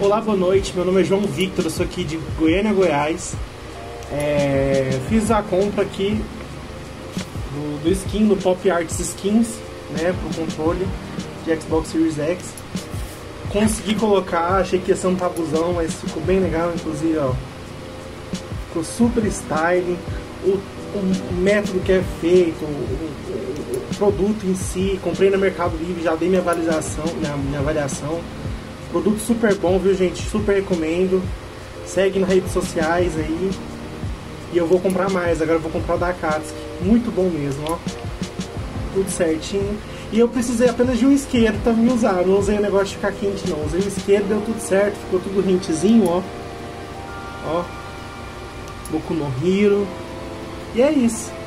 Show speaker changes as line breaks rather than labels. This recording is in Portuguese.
Olá, boa noite, meu nome é João Victor, eu sou aqui de Goiânia, Goiás. Fiz a compra aqui do skin, do Pop Arts Skins, né, pro controle de Xbox Series X. Consegui colocar, achei que ia ser um tabuzão, mas ficou bem legal, inclusive, ó. Ficou super styling, o método que é feito, o produto em si, comprei no Mercado Livre, já dei minha avaliação. Produto super bom, viu, gente? Super recomendo. Segue nas redes sociais aí. E eu vou comprar mais, agora eu vou comprar o da Akatsuki. Muito bom mesmo, ó. Tudo certinho. E eu precisei apenas de um isqueiro pra me usar. Não usei o negócio de ficar quente, não. Usei o isqueiro, deu tudo certo. Ficou tudo rentezinho, ó. Ó. Boku no Hero. E é isso.